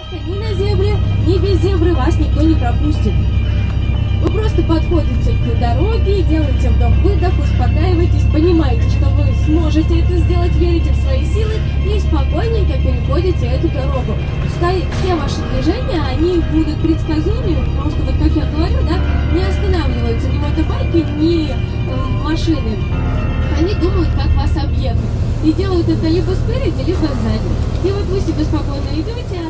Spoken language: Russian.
Ни на зебре, ни без зебры вас никто не пропустит. Вы просто подходите к дороге, делаете вдох-выдох, успокаиваетесь, понимаете, что вы сможете это сделать, верите в свои силы и спокойненько переходите эту дорогу. Пускай все ваши движения, они будут предсказуемыми, потому что, вот как я говорю, да, не останавливаются ни мотобайки, ни машины. Они думают, как вас объехать. И делают это либо спереди, либо сзади. И вот вы себе спокойно идете,